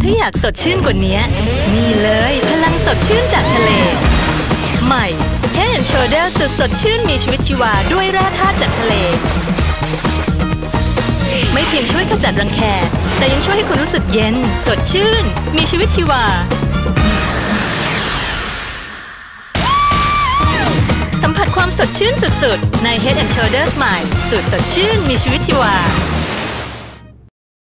ถ้าอยากสดชื่นกว่านี้นี่เลยพลังสดชื่นจากทะเลใหม่ Head and Shoulders สุดสดชื่นมีชีวิตชีวาด้วยแร่ธาตุจากทะเลไม่เพียงช่วยขจัดรังแคแต่ยังช่วยให้คุณรู้สึกเย็นสดชื่นมีชีวิตชีวาสัมผัสความสดชื่นสุดๆใน Head and Shoulders ใหม่สูตรสดชื่นมีชีวิตชีวา